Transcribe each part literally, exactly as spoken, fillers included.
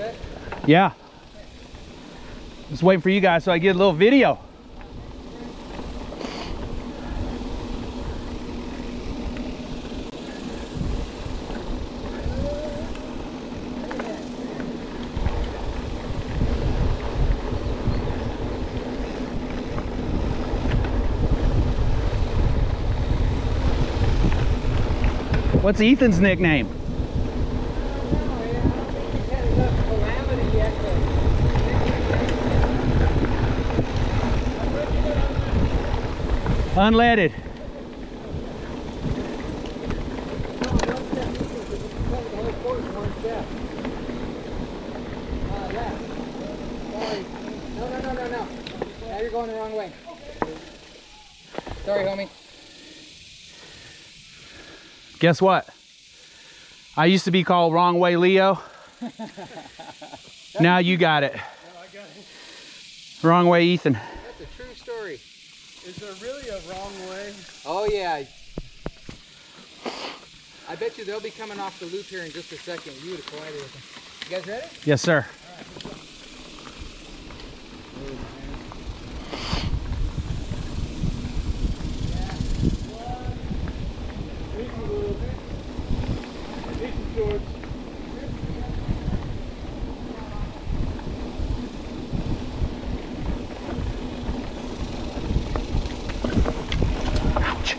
good? Yeah. Just waiting for you guys so I get a little video. What's Ethan's nickname? Unleaded. No, no, no, no, no. Now you're going the wrong way. Sorry, homie. Guess what? I used to be called Wrong Way Leo. Now you got it. No, I got it. Wrong Way Ethan. That's a true story. Is there really a wrong way? Oh yeah. I bet you they'll be coming off the loop here in just a second. You would have collided with them. You guys ready? Yes, sir. Ouch.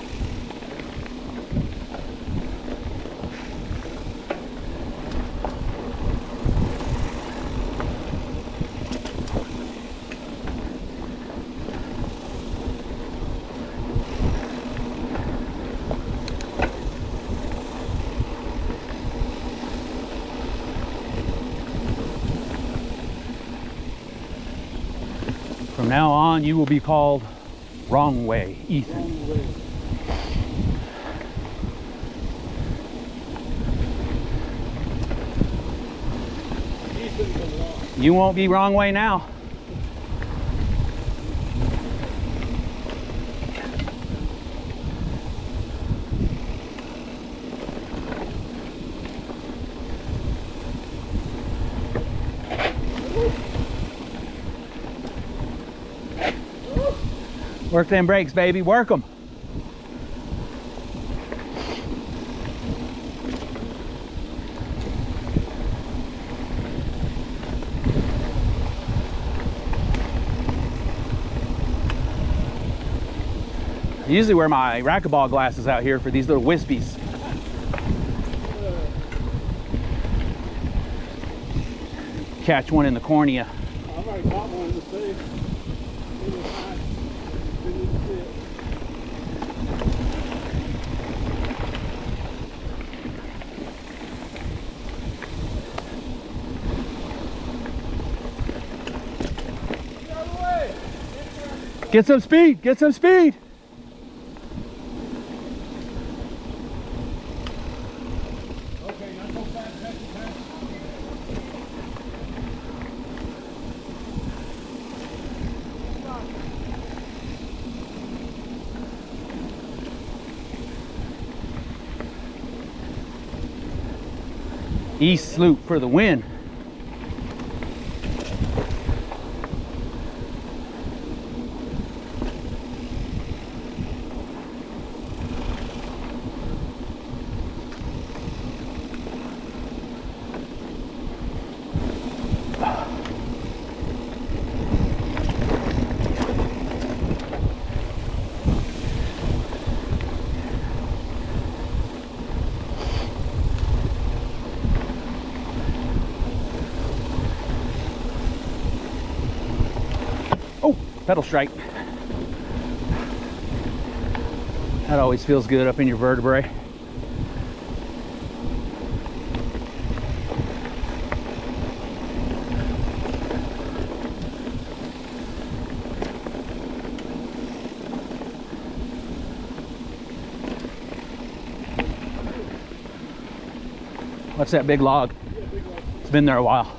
From now on, you will be called Wrong Way Ethan. Wrong way. Ethan's a lot. You won't be Wrong Way now. Work them brakes, baby. Work them. I usually wear my racquetball glasses out here for these little wispies. Catch one in the cornea. I've already caught one in the face. It was high. Didn't even see it. Get out of the way. Get some speed. Get some speed. Okay, not so fast, fast, fast. East sloop for the win. Oh, pedal strike. That always feels good up in your vertebrae. What's that big log? It's been there a while.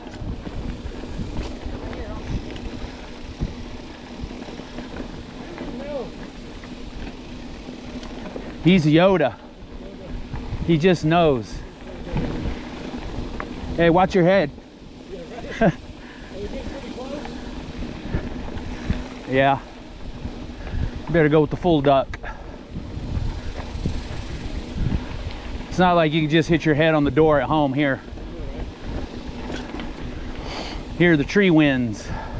He's Yoda. He just knows. Hey, watch your head. Yeah, right. we getting pretty close? Yeah. Better go with the full duck. It's not like you can just hit your head on the door at home here. Here are the tree winds.